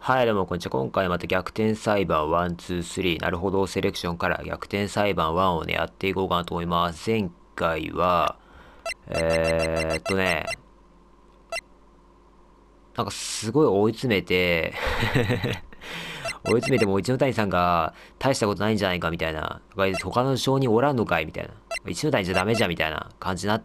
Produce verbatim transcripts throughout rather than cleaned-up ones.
はい、どうも、こんにちは。今回また逆転裁判いち、に、さん、なるほどセレクションから逆転裁判いちをね、やっていこうかなと思います。前回は、えーっとね、なんかすごい追い詰めて追い詰めても一ノ谷さんが大したことないんじゃないかみたいな、他の証人おらんのかいみたいな。一ノ谷じゃダメじゃんみたいな感じになって、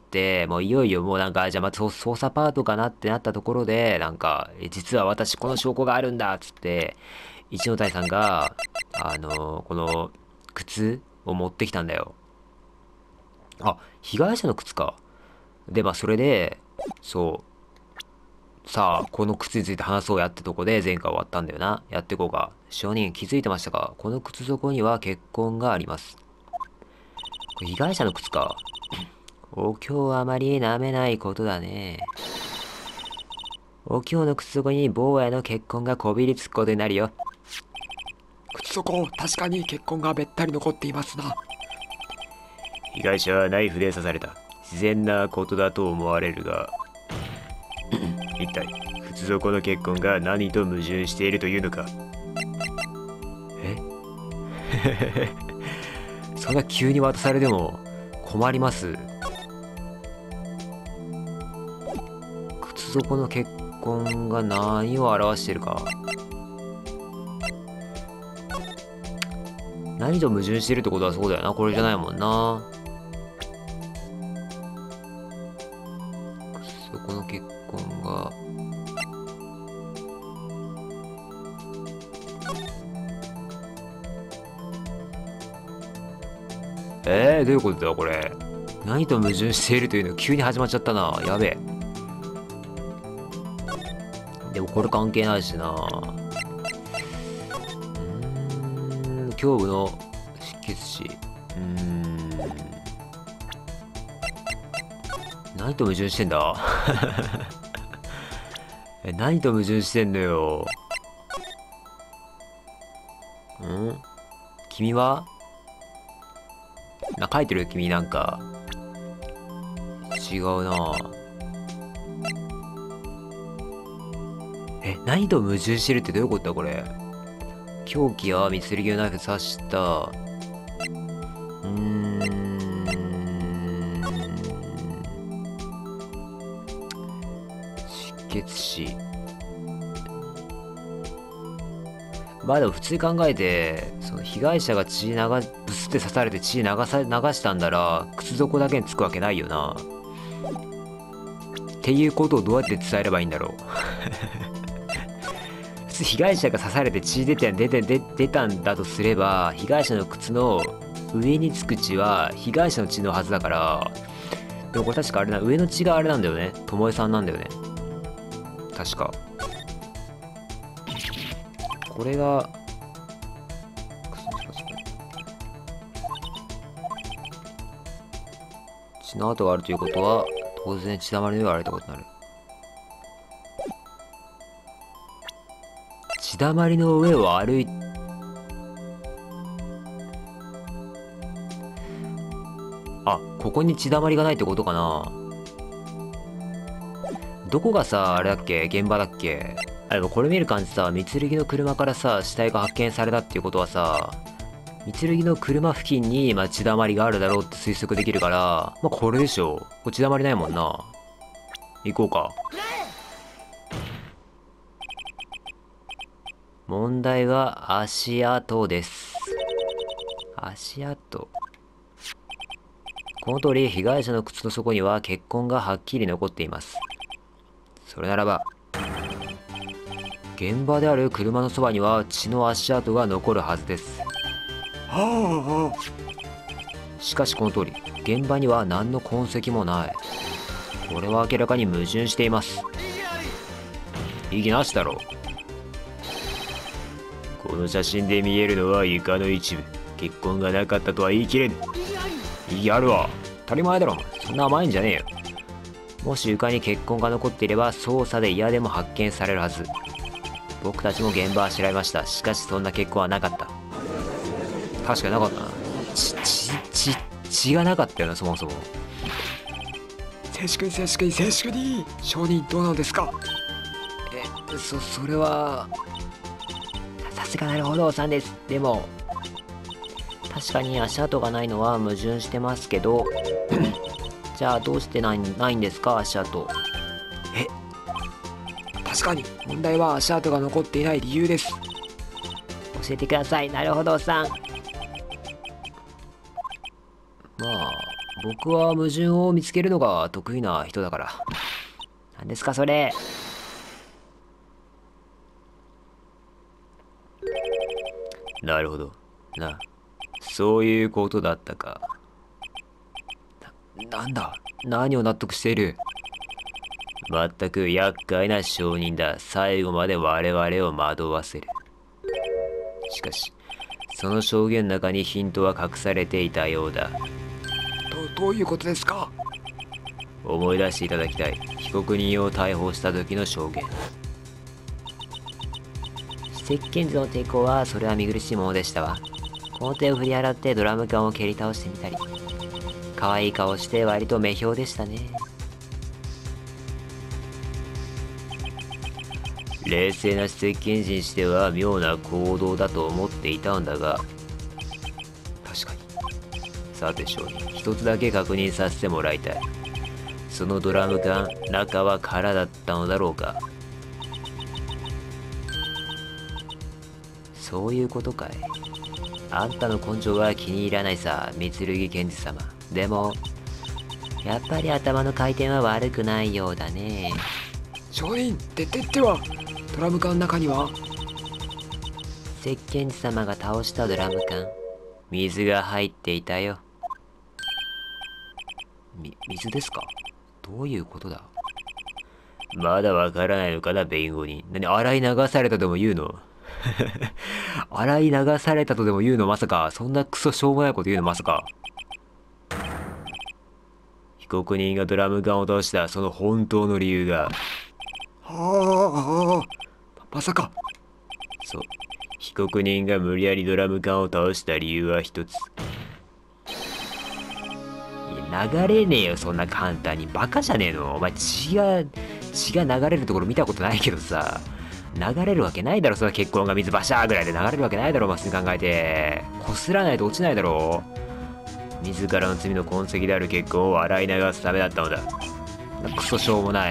もういよいよもうなんか、じゃあまた捜査パートかなってなったところで、なんか、え実は私この証拠があるんだっつって、一ノ谷さんが、あのこの靴を持ってきたんだよ。あ、被害者の靴か。で、まあそれで、そう、さあ、この靴について話そうやってとこで前回終わったんだよな。やっていこうか。証人気づいてましたか？この靴底には血痕があります。これ被害者の靴か。お経はあまり舐めないことだね。お経の靴底に坊やの血痕がこびりつくことになるよ。 靴底、確かに血痕がべったり残っていますな。 被害者はナイフで刺された。自然なことだと思われるが、一体、靴底の血痕が何と矛盾しているというのか。えそんな急に渡されても困ります。靴底の血痕が何を表しているか。何と矛盾しているってことはそうだよな。これじゃないもんな。靴底の血痕がえー、どういうことだこれ。何と矛盾しているというのが急に始まっちゃったな。やべえ。でもこれ関係ないしな。うーん、胸部の失血死。うーん。何と矛盾してんだえ、何と矛盾してんのよ。ん君はな、書いてる君なんか。違うな。え、何と矛盾してるってどういうことだこれ。凶器や三剣のナイフ刺した。うーん。失血死。まあでも普通に考えて、その被害者が血流、ブスって刺されて血流さ、流したんだら、靴底だけにつくわけないよな。っていうことをどうやって伝えればいいんだろう。普通被害者が刺されて血出て、出て、出出たんだとすれば、被害者の靴の上につく血は被害者の血のはずだから、でもこれ確かあれな、上の血があれなんだよね。ともえさんなんだよね。確か。これが、血の跡があるということは、当然血だまりの上を歩いたことになる。血だまりの上を歩い、あ、ここに血だまりがないってことかな。どこがさ、あれだっけ現場だっけ。あ、でもこれ見る感じさ、三剣の車からさ、死体が発見されたっていうことはさ、三剣の車付近に、まあ、血だまりがあるだろうって推測できるから、まあ、これでしょ。これ血だまりないもんな。行こうか。問題は足跡です。足跡。この通り、被害者の靴の底には血痕がはっきり残っています。それならば、現場である車のそばには血の足跡が残るはずです。 はあ。 しかしこの通り、現場には何の痕跡もない。これは明らかに矛盾しています。異議なしだろう。この写真で見えるのは床の一部。血痕がなかったとは言い切れぬ。異議あるわ。当たり前だろ。そんな甘いんじゃねえよ。もし床に血痕が残っていれば捜査で嫌でも発見されるはず。僕たちも現場は調べました。しかしそんな血痕はなかった。確かになかったな。血、血、血、血がなかったよな、そもそも。 静粛に静粛に静粛に。証人どうなんですか？ え、そ、それは、 さすがなるほどさんです。でも確かに足跡がないのは矛盾してますけどじゃあどうしてないないんですか足跡。 え確かに問題は足跡が残っていない理由です。 教えてください。なるほどさん。まあ僕は矛盾を見つけるのが得意な人だから。何ですかそれ。なるほどな、そういうことだったか。な、なんだ、何を納得している。まったく厄介な証人だ。最後まで我々を惑わせる。しかしその証言の中にヒントは隠されていたようだ。 どどういうことですか？ 思い出していただきたい。被告人を逮捕した時の証言。石鹸図の抵抗はそれは見苦しいものでしたわ。この手を振り払ってドラム缶を蹴り倒してみたり、可愛い顔して割と目標でしたね。冷静な石鹸人にしては妙な行動だと思っていたんだが、確かに。さて証人、一つだけ確認させてもらいたい。そのドラム缶、中は空だったのだろうか。そういうことかい。あんたの根性は気に入らないさ、三剣賢治様。でもやっぱり頭の回転は悪くないようだね。 証人、ででではドラム缶の中には石鹸寺様が倒したドラム缶、水が入っていたよ。み水ですか？どういうことだ？まだわからないのかな弁護人。何、洗い流されたとも言うの？洗い流されたとでも言うの？まさかそんなクソしょうもないこと言うの？まさか被告人がドラム缶を倒したその本当の理由が。 はあ、まさか。 そう、被告人が無理やりドラム缶を倒した理由は一つ。いや流れねえよそんな簡単に。バカじゃねえのお前。血が血が流れるところ見たことないけどさ、流れるわけないだろそんな血痕が水バシャーぐらいで流れるわけないだろ。まっすぐ考えてこすらないと落ちないだろ。自らの罪の痕跡である血痕を洗い流すためだったのだ。クソしょうもない。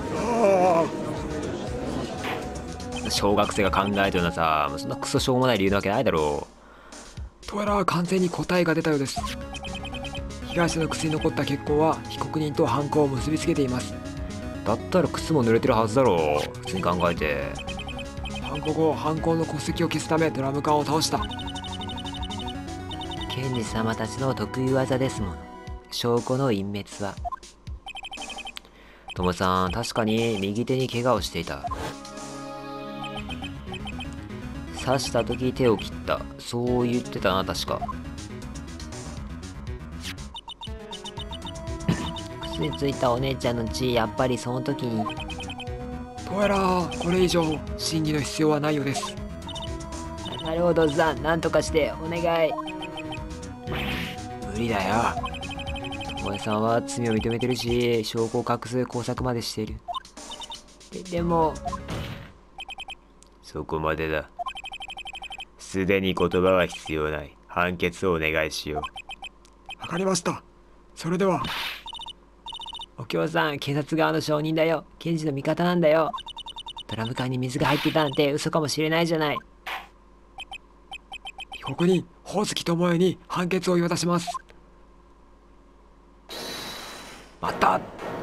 小学生が考えたようなさ、そんなクソしょうもない理由なわけないだろう。どうやら完全に答えが出たようです。被害者の靴に残った血痕は被告人と犯行を結びつけています。 だったら靴も濡れてるはずだろう。普通に考えて。 犯行後、犯行の痕跡を消すためドラム缶を倒した。 検事様たちの得意技ですもの、証拠の隠滅は。トモさん、確かに右手に怪我をしていた。刺した時手を切った、そう言ってたな確か。靴についたお姉ちゃんの血、やっぱりその時に。 どうやらこれ以上審議の必要はないようです。 なるほどさん、なんとかしてお願い。 無理だよ。 お前さんは罪を認めてるし、証拠を隠す工作までしている。ででもそこまでだ。すでに言葉は必要ない。判決をお願いしよう。 わかりました。それでは。 お京さん、警察側の証人だよ。検事の味方なんだよ。ドラム缶に水が入ってたなんて嘘かもしれないじゃない。 被告人宝月智也に判決を言い渡します。待った。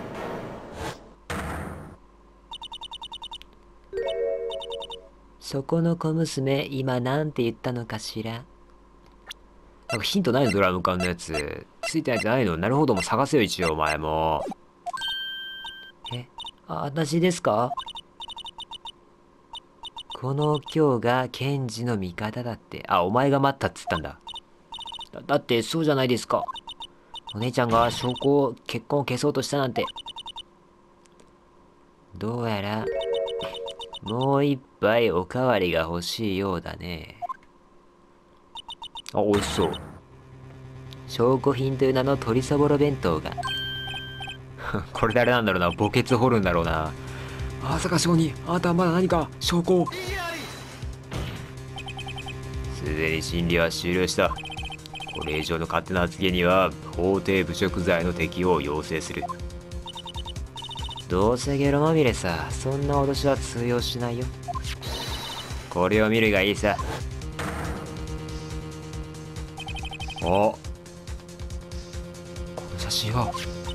そこの小娘、今なんて言ったのかしら。なんかヒントないの？ドラム缶のやつついてないんじゃないの？なるほど、もう探せよ一応お前も。え、あ、私ですか？この今日が検事の味方だって。あ、お前が待ったっつったんだ。だ、だってそうじゃないですか。お姉ちゃんが証拠を、血痕を消そうとしたなんて。どうやらもう一杯おかわりが欲しいようだね。あ、美味しそう。証拠品という名の鶏そぼろ弁当が。これ誰なんだろうな。墓穴掘るんだろうな。 まさか証人、あなたはまだ何か証拠を。 すでに審理は終了した。これ以上の勝手な発言には法廷侮辱罪の適用を要請する。どうせゲロまみれさ、そんな脅しは通用しないよ。これを見るがいいさ。お、この写真は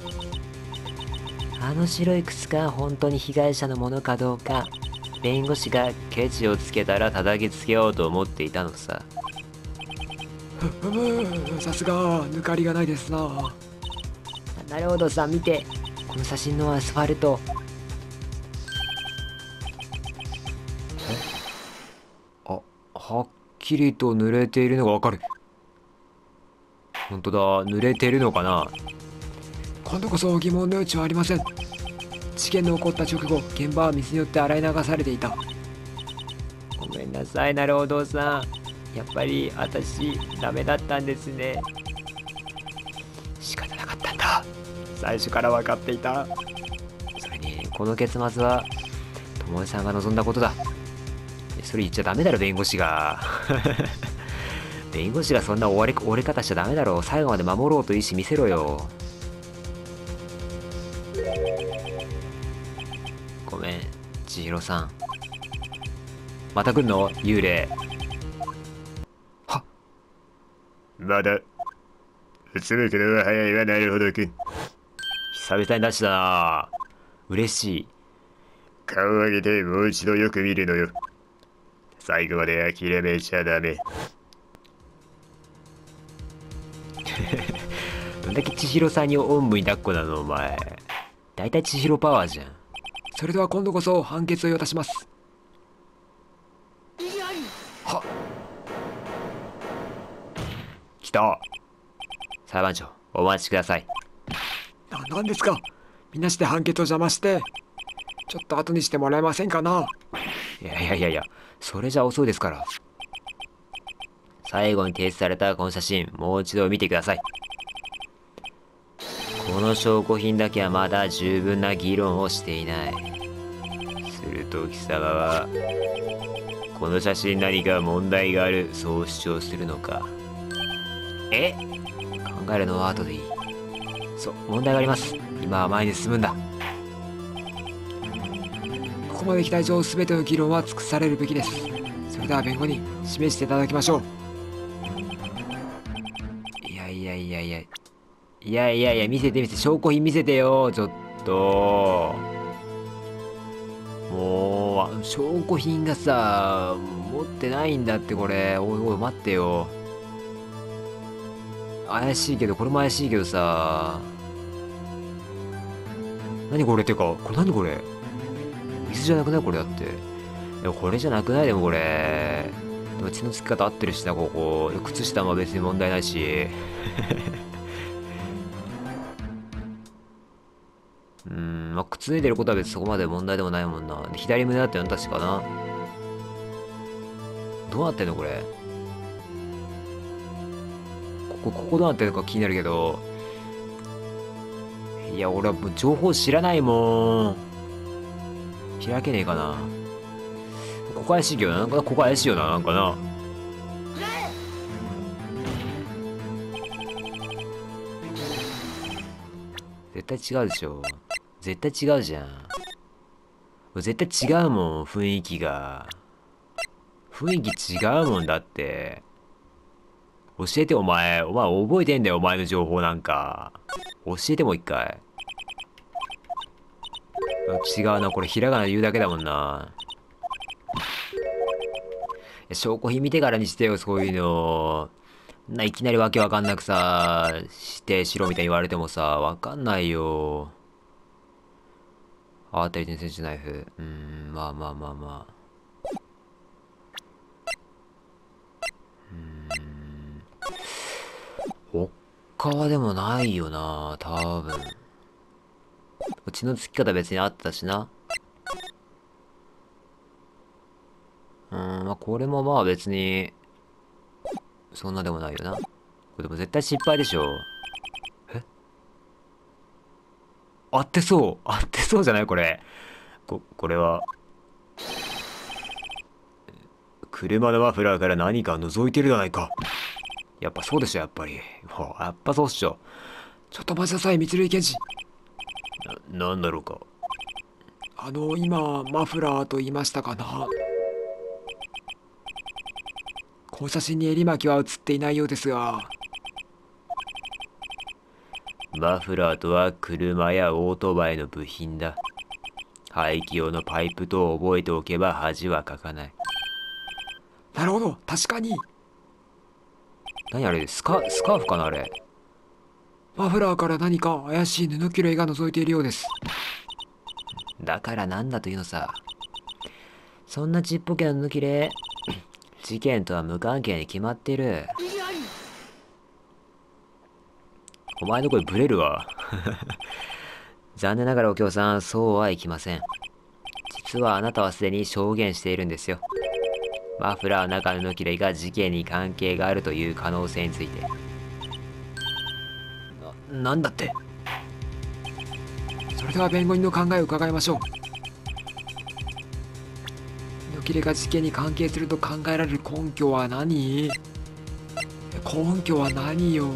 あの白い靴が本当に被害者のものかどうか、弁護士がケチをつけたら叩きつけようと思っていたのさ。 ふむ、さすが抜かりがないですな。 なるほどさ、見て、この写真のアスファルト。あ、はっきりと濡れているのがわかる。本当だ、濡れてるのかな。 今度こそ疑問の余地はありません。事件の起こった直後、現場は水によって洗い流されていた。 ごめんなさい、なるほどさん。やっぱり私ダメだったんですね。仕方なかったんだ。最初から分かっていた。それにこの結末は友枝さんが望んだことだ。それ言っちゃダメだろ、弁護士が。弁護士がそんな終わり折れ方しちゃダメだろ。最後まで守ろうという意思見せろよ。ごめん、千尋さん。また来んの幽霊。はっ、まだうつむくのは早いわ。なるほどくん、久々に出したな。嬉しい。顔を上げてもう一度よく見るのよ。最後まで諦めちゃダメ。どんだけ千尋さんにおんぶに抱っこなのお前。だいたい千尋パワーじゃん。 それでは今度こそ判決を言い渡します。 はっ、来た。裁判長、お待ちください。 な、なんですか。みんなして判決を邪魔して、ちょっと後にしてもらえませんかな。 いやいやいやいや、それじゃ遅いですから。最後に提出されたこの写真、もう一度見てください。この証拠品だけはまだ十分な議論をしていない。すると貴様はこの写真何か問題がある、そう主張するのか。え、考えるのは後でいい。そう、問題があります。今は前に進むんだ。 ここまで来た以上、すべての議論は尽くされるべきです。それでは弁護人、示していただきましょう。 いやいやいやいやいやいやいや、見せて見せて、証拠品見せてよ、ちょっと。もう証拠品がさ、持ってないんだってこれ。おいおい待ってよ。怪しいけど、これも怪しいけどさ。何これってか、これ何これ、水じゃなくないこれだって。でもこれじゃなくないでもこれ。でも血のつき方合ってるしな、ここ。靴下も別に問題ないし。うーん、まあ、靴脱いでることは別にそこまで問題でもないもんな。で左胸だったよな、確かな。どうなってんのこれ。ここ、ここどうなってんのか気になるけど。いや、俺はもう情報知らないもん。開けねえかな。ここ怪しいけどな。なんか、ここ怪しいよな、なんかな。絶対違うでしょ。絶対違うじゃん。絶対違うもん、雰囲気が。雰囲気違うもんだって。教えて、お前。お前覚えてんだよ、お前の情報なんか。教えてもう一回。違うな、これひらがな言うだけだもんな。証拠品見てからにしてよ、そういうの。ないきなりわけわかんなくさ、してしろみたいに言われてもさ、わかんないよ。あ、あったり全選手ナイフ。うーん、まあまあまあまあ。うーん。他はでもないよな、多分。血のつき方別にあったしな。うーん、まあこれもまあ別に、そんなでもないよな。これでも絶対失敗でしょ。え、合ってそう。合ってそうじゃないこれ。こ、これは。 車のマフラーから何か覗いてるじゃないか。やっぱそうでしょ、やっぱり。もうやっぱそうっしょ。 ちょっと待ちなさい、三類検事。 な、なんだろうか。 あの、今、マフラーと言いましたかな。この写真に襟巻きは写っていないようですが。 マフラーとは車やオートバイの部品だ。排気用のパイプと覚えておけば恥はかかない。 なるほど、確かに。 何あれ、スカ、スカーフかなあれ。 マフラーから何か怪しい布切れが覗いているようです。 だからなんだというのさ。そんなちっぽけな布切れ、事件とは無関係に決まってる。お前の声ブレるわ。残念ながらお京さん、そうはいきません。実はあなたはすでに証言しているんですよ。マフラーの中の布切れが事件に関係があるという可能性について。な、なんだって。 それでは弁護人の考えを伺いましょう。布切れが事件に関係すると考えられる根拠は何？根拠は何よ。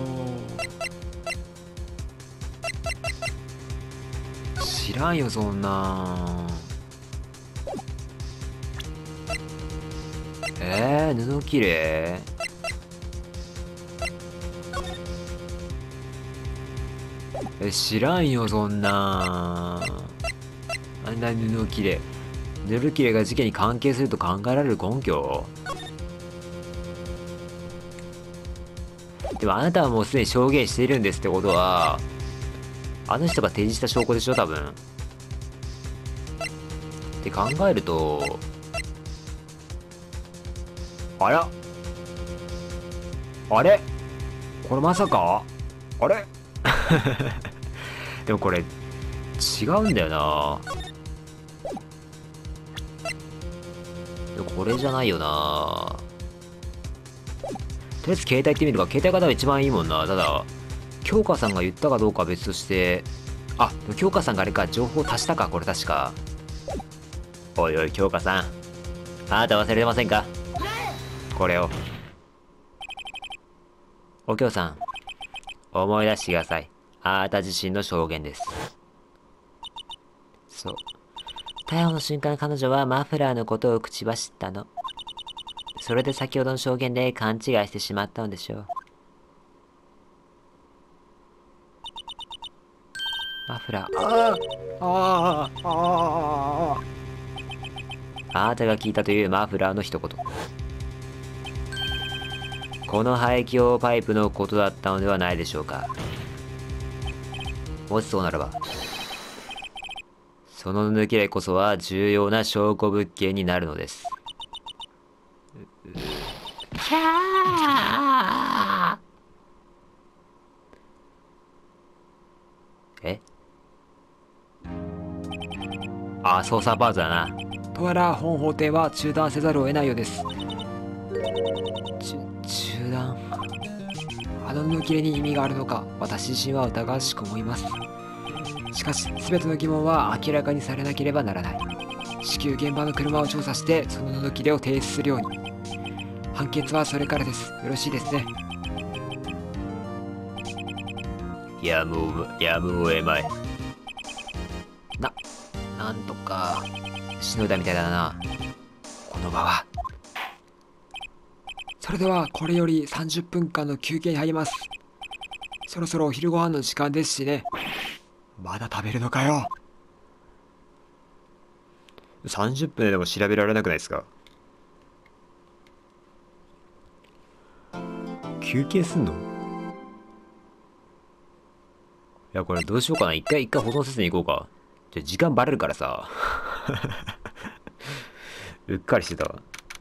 知らんよそんな。えー、布切れえ、知らんよそんな。あんな布切れ布切れが事件に関係すると考えられる根拠。でもあなたはもうすでに証言しているんですってことは、あの人が提示した証拠でしょ多分。って考えると、あらあれこれまさかあれでもこれ違うんだよな。でもこれじゃないよな。とりあえず携帯行ってみるか。携帯が多分一番いいもんな。ただ京香さんが言ったかどうかは別として、あ、でも京香さんがあれか、情報足したかこれ確か。おいおい京香さん、あなた忘れてませんかこれを。お京さん、思い出してください。あなた自身の証言です。そう。逮捕の瞬間、彼女はマフラーのことを口走ったの。それで先ほどの証言で勘違いしてしまったのでしょう。マフラー。 ああああああ。 あなたが聞いたというマフラーの一言。この排気用パイプのことだったのではないでしょうか。もしそうならば、その布切れこそは重要な証拠物件になるのです。キャー。えあ、捜査パートだな。 どうやら本法廷は中断せざるを得ないようです。 ち中断。 あの布切れに意味があるのか、私自身は疑わしく思います。しかし全ての疑問は明らかにされなければならない。至急現場の車を調査してその布切れを提出するように。判決はそれからです。よろしいですね。 やむをやむを得まい。 な、なんとかしのいだみたいだな、この場は。それではこれよりさんじゅっぷんかんの休憩に入ります。そろそろお昼ご飯の時間ですしね。まだ食べるのかよ。 さんじゅっぷんでも調べられなくないですか。休憩すんの。いやこれどうしようかな。一回一回保存せずに行こうか。じゃ時間バレるからさ。うっかりしてたわ。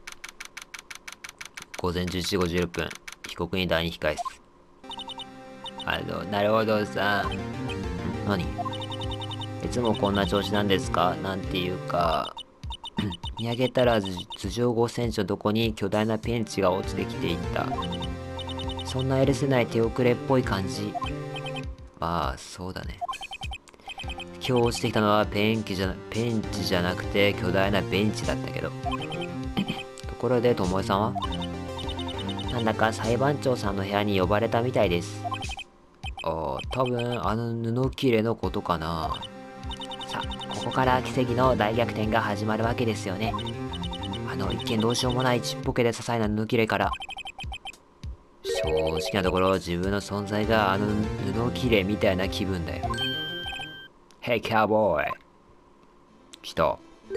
午前じゅういちじごじゅうろっぷん、被告に第二控室。あの、なるほどさ。ん何いつもこんな調子なんですか。なんていうか、見上げたら頭上ごセンチのとこに巨大なペンチが落ちてきていた。そんな許せない手遅れっぽい感じ。まあ、そうだね。今日落ちてきたのはペンキじゃ、ペンチじゃなくて巨大なベンチだったけど。ところで巴さんは？なんだか裁判長さんの部屋に呼ばれたみたいです。ああ、多分あの布切れのことかな。さあ、ここから奇跡の大逆転が始まるわけですよね。あの一見どうしようもないちっぽけで些細な布切れから。正直なところ自分の存在があの布切れみたいな気分だよ。ヘイキャーボーイ。来た。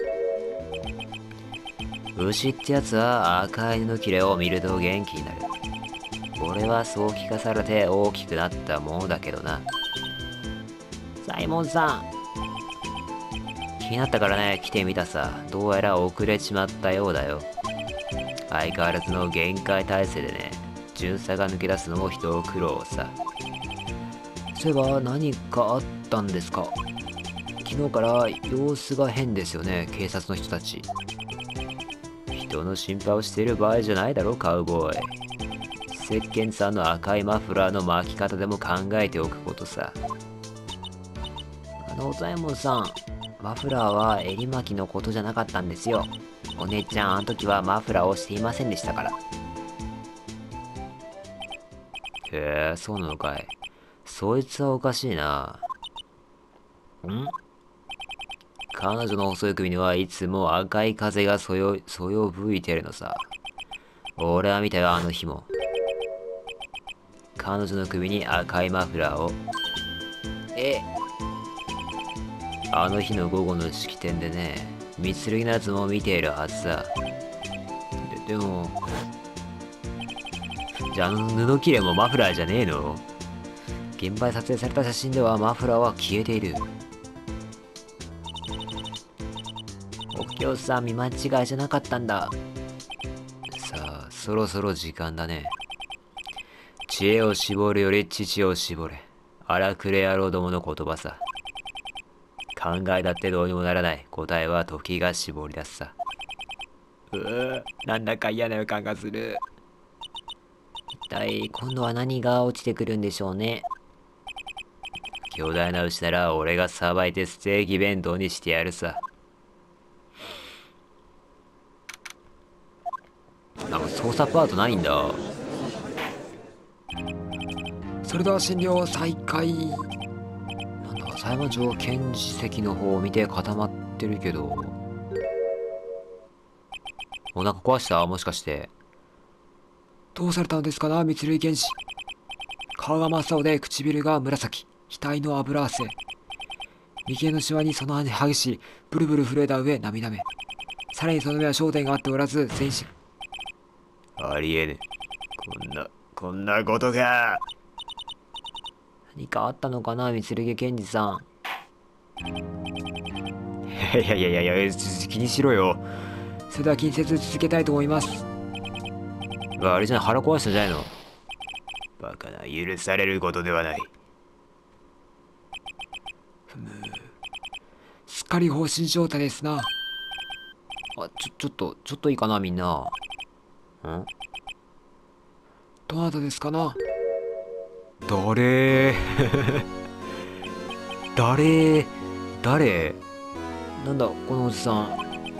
牛ってやつは赤い布切れを見ると元気になる。俺はそう聞かされて大きくなったものだけどな。サイモンさん、気になったからね来てみたさ。どうやら遅れちまったようだよ。相変わらずの限界体制でね、巡査が抜け出すのも人苦労さ。そういえば何かあったんですか？昨日から様子が変ですよね、警察の人たち。人の心配をしている場合じゃないだろカウボーイ。石鹸さんの赤いマフラーの巻き方でも考えておくことさ。あのザイモンさん、マフラーは襟巻きのことじゃなかったんですよ。お姉ちゃんあの時はマフラーをしていませんでしたから。へえ、そうなのかい。そいつはおかしいな。ん？彼女の細い首にはいつも赤い風がそよ、そよ吹いてるのさ。俺は見たよ、あの日も。彼女の首に赤いマフラーを。え？あの日の午後の式典でね、三剣のやつも見ているはずさ。で、でも、じゃああの布切れもマフラーじゃねえの？現場で撮影された写真ではマフラーは消えている。お京さん見間違いじゃなかったんだ。さあ、そろそろ時間だね。知恵を絞るより乳を絞れ。荒くれ野郎どもの言葉さ。考えだってどうにもならない。答えは時が絞り出すさ。うぅ、なんだか嫌な予感がする。一体今度は何が落ちてくるんでしょうね。巨大な牛なら俺がさばいてステーキ弁当にしてやるさ。なんか操作パートないんだ。 それでは診療再開。 なんだ、裁判長検事席の方を見て固まってるけど。お腹壊した？もしかして。 どうされたのですかな、三類検事。顔が真っ青で唇が紫、額の油汗。右手のシワにその激しいブルブル震えた上涙目。さらにその目は焦点が合っておらず全身。 ありえぬ。こんな、こんなことが。何かあったのかな、三剣検事さん。いやいやいやいや、気にしろよ。 それでは気にせず続けたいと思います。 あれじゃない、腹壊したんじゃないの？バカな、許されることではない。 ふむ。すっかり放心状態ですな。 あ、ちょ、ちょっと、ちょっといいかな、みんな。ん？ どなたですかな？ 誰誰誰なんだ、このおじさん。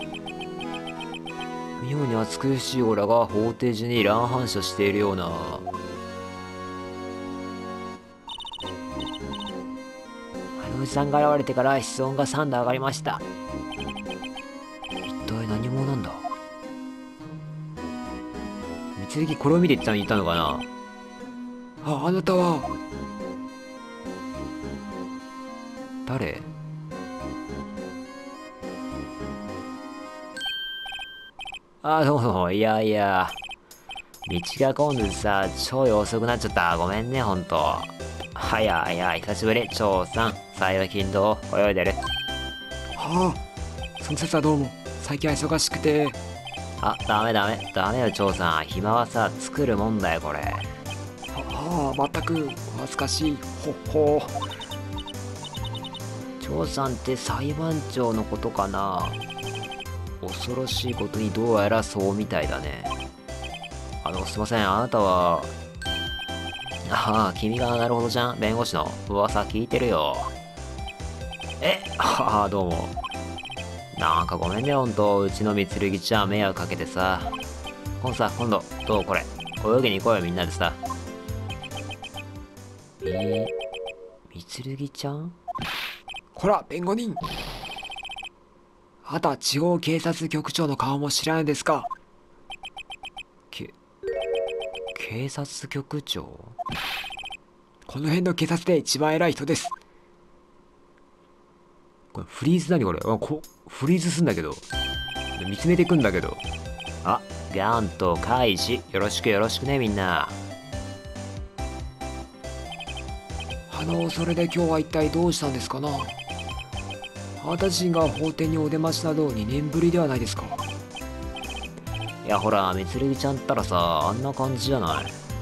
妙に暑苦しいオーラが法廷中に乱反射しているような。あのおじさんが現れてから室温がさんど上がりました。一体何者なんだ？三剣これを見ていたのかな？ あ、あなたは。 誰？あ、どうも、いやいや。道が混んでさ、超遅くなっちゃった。ごめんね、ほんと。はやはや、久しぶり、長さん。幸い金堂、泳いでる。 はあ、その説はどうも。最近は忙しくて。 あ、ダメダメ、ダメよ、長さん。暇はさ、作るもんだよ、これ。 はあ、全く、お恥ずかしい。ほっほ。 長さんって裁判長のことかな？恐ろしいことにどうやらそうみたいだね。あの、すいません、あなたは。ああ、君がなるほどじゃん。弁護士の噂聞いてるよ。え、ああ、どうも。なんかごめんね、ほんと。うちの三剣ちゃん迷惑かけてさ。 このさ、今度、どうこれ。泳ぎに行こうよ、みんなでさ。えー、みつるぎちゃん？ こら、弁護人。あなた、地方警察局長の顔も知らないですか？ け、警察局長？ この辺の警察で一番偉い人です。 これフリーズ何これ？あこフリーズすんだけど。見つめていくんだけど。あ、ガンと開示。よろしくよろしくね、みんな。 あの、それで今日は一体どうしたんですかな？あなた自身が法廷にお出ましなどにねんぶりではないですか？ いや、ほら、みつるぎちゃんったらさ、あんな感じじゃない。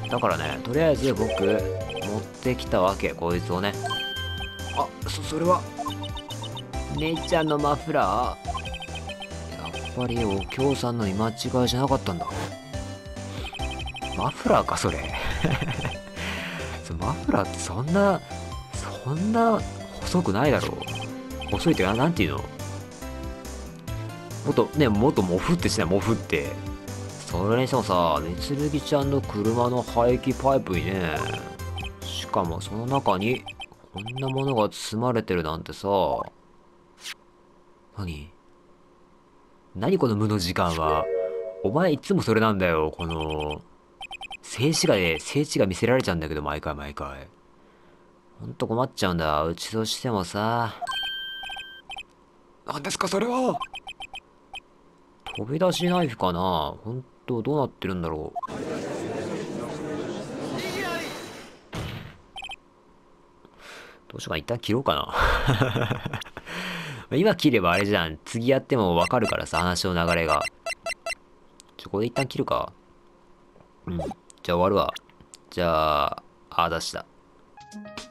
だからね、とりあえず僕、持ってきたわけ、こいつをね。 あ、そ、それは。 姉ちゃんのマフラー？やっぱりお京さんの見間違いじゃなかったんだ。マフラーか、それ。そマフラーってそんな、そんな細くないだろう。細いってな、なんていうの？もっと、ね、もっとモフってしない、モフって。それにしてもさ、みつるぎちゃんの車の排気パイプにね、しかもその中に、こんなものが包まれてるなんてさ、何何この無の時間は。お前いつもそれなんだよ、この、静止画で、静止画見せられちゃうんだけど、毎回毎回。ほんと困っちゃうんだ。うちとしてもさ。 何ですか、それは。 飛び出しナイフかな？ほんと、どうなってるんだろう。どうしようかな、一旦切ろうかな。今切ればあれじゃん。次やってもわかるからさ、話の流れが。ちょ、これ一旦切るか。うん。じゃあ終わるわ。じゃあ、あー出した。